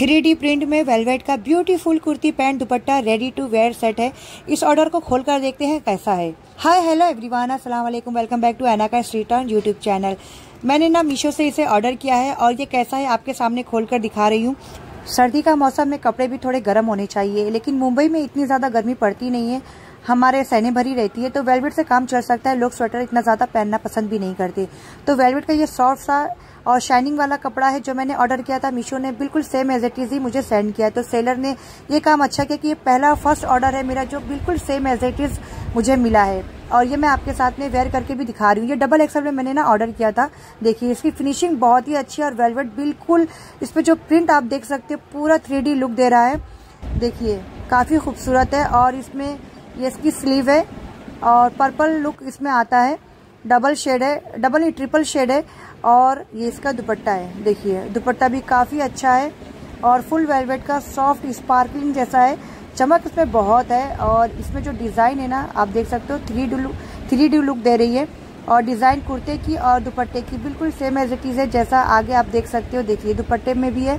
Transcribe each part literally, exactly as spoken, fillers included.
Three D print में velvet का beautiful kurti pant dupatta ready to wear set है। इस ऑर्डर को खोलकर देखते हैं कैसा है। हाय हेलो एवरीवन, अस्सलाम वालेकुम, वेलकम बैक टू एनाका स्ट्रीट ऑन यूट्यूब चैनल। मैंने ना मीशो से इसे ऑर्डर किया है और ये कैसा है आपके सामने खोलकर दिखा रही हूँ। सर्दी का मौसम में कपड़े भी थोड़े गर्म होने चाहिए, लेकिन मुंबई में इतनी ज़्यादा गर्मी पड़ती नहीं है, हमारे सहने भरी रहती है, तो वेलवेट से काम चल सकता है। लोग स्वेटर इतना ज़्यादा पहनना पसंद भी नहीं करते। तो वेलवेट का ये सॉफ्ट सा और शाइनिंग वाला कपड़ा है जो मैंने ऑर्डर किया था। मीशो ने बिल्कुल सेम एज इट इज़ ही मुझे सेंड किया, तो सेलर ने ये काम अच्छा किया कि ये पहला फर्स्ट ऑर्डर है मेरा जो बिल्कुल सेम एज इट इज़ मुझे मिला है। और ये मैं आपके साथ में वेयर करके भी दिखा रही हूँ। ये डबल एक्सल में मैंने ना ऑर्डर किया था। देखिए इसकी फिनिशिंग बहुत ही अच्छी है और वेलवेट बिल्कुल, इस पर जो प्रिंट आप देख सकते हो पूरा थ्री डी लुक दे रहा है। देखिए काफ़ी खूबसूरत है। और इसमें ये इसकी स्लीव है और पर्पल लुक इसमें आता है। डबल शेड है, डबल नहीं ट्रिपल शेड है। और ये इसका दुपट्टा है। देखिए दुपट्टा भी काफ़ी अच्छा है और फुल वेलवेट का सॉफ्ट स्पार्कलिंग जैसा है, चमक इसमें बहुत है। और इसमें जो डिज़ाइन है ना आप देख सकते हो three D look three D look दे रही है। और डिज़ाइन कुर्ते की और दुपट्टे की बिल्कुल सेम एज इट इज़ है, जैसा आगे आप देख सकते हो। देखिए दुपट्टे में भी है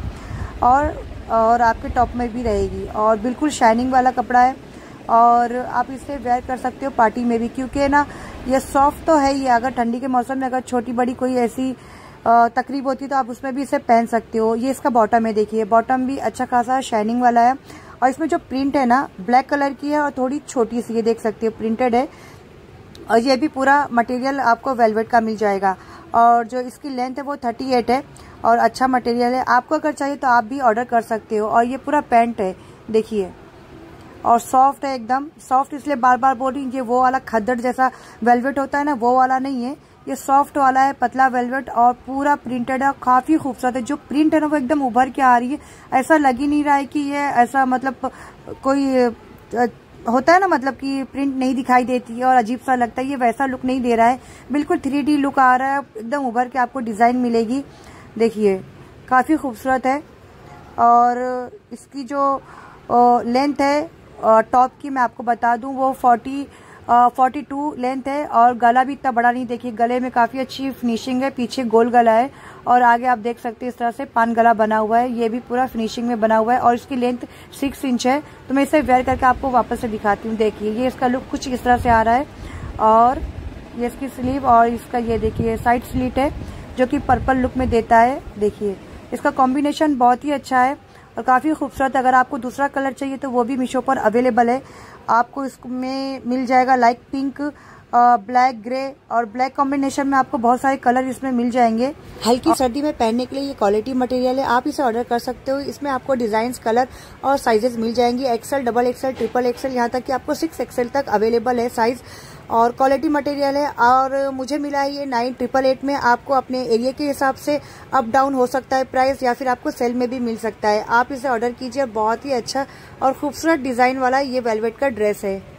और और आपके टॉप में भी रहेगी और बिल्कुल शाइनिंग वाला कपड़ा है। और आप इसे वेयर कर सकते हो पार्टी में भी, क्योंकि ना ये सॉफ्ट तो है ही। अगर ठंडी के मौसम में अगर छोटी बड़ी कोई ऐसी तकरीब होती है तो आप उसमें भी इसे पहन सकते हो। ये इसका बॉटम है। देखिए बॉटम भी अच्छा खासा शाइनिंग वाला है। और इसमें जो प्रिंट है ना ब्लैक कलर की है और थोड़ी छोटी सी, ये देख सकते हो प्रिंटेड है। और ये भी पूरा मटेरियल आपको वेलवेट का मिल जाएगा। और जो इसकी लेंथ है वो थर्टी एट है और अच्छा मटेरियल है। आपको अगर चाहिए तो आप भी ऑर्डर कर सकते हो। और ये पूरा पैंट है देखिए, और सॉफ्ट है एकदम। सॉफ्ट इसलिए बार बार बोल रही हूँ, ये वो वाला खद्दड़ जैसा वेलवेट होता है ना, वो वाला नहीं है। ये सॉफ्ट वाला है, पतला वेलवेट और पूरा प्रिंटेड है। काफ़ी खूबसूरत है। जो प्रिंट है ना वो एकदम उभर के आ रही है। ऐसा लग ही नहीं रहा है कि ये ऐसा मतलब कोई होता है ना, मतलब कि प्रिंट नहीं दिखाई देती है और अजीब सा लगता है, ये वैसा लुक नहीं दे रहा है। बिल्कुल थ्री डी लुक आ रहा है, एकदम उभर के आपको डिज़ाइन मिलेगी। देखिए काफ़ी खूबसूरत है। और इसकी जो लेंथ है टॉप की मैं आपको बता दूं वो फोर्टी फोर्टी टू लेंथ है। और गला भी इतना बड़ा नहीं। देखिए गले में काफ़ी अच्छी फिनिशिंग है, पीछे गोल गला है और आगे आप देख सकते हैं इस तरह से पान गला बना हुआ है। ये भी पूरा फिनिशिंग में बना हुआ है और इसकी लेंथ सिक्स इंच है। तो मैं इसे वेयर करके आपको वापस से दिखाती हूँ। देखिए ये इसका लुक कुछ इस तरह से आ रहा है। और ये इसकी स्लीव और इसका ये देखिए साइड स्लिट है जो कि पर्पल लुक में देता है। देखिए इसका कॉम्बिनेशन बहुत ही अच्छा है और काफ़ी खूबसूरत। अगर आपको दूसरा कलर चाहिए तो वो भी मीशो पर अवेलेबल है। आपको इसमें मिल जाएगा लाइट पिंक, ब्लैक, ग्रे और ब्लैक कॉम्बिनेशन में आपको बहुत सारे कलर इसमें मिल जाएंगे। हल्की सर्दी में पहनने के लिए ये क्वालिटी मटेरियल है। आप इसे ऑर्डर कर सकते हो। इसमें आपको डिजाइन, कलर और साइजेस मिल जाएंगी। XL, double XL, triple XL, यहाँ तक कि आपको सिक्स एक्सेल तक अवेलेबल है साइज। और क्वालिटी मटेरियल है। और मुझे मिला है ये नाइन ट्रिपल एट में। आपको अपने एरिया के हिसाब से अप डाउन हो सकता है प्राइस, या फिर आपको सेल में भी मिल सकता है। आप इसे ऑर्डर कीजिए। बहुत ही अच्छा और खूबसूरत डिज़ाइन वाला ये वेलवेट का ड्रेस है।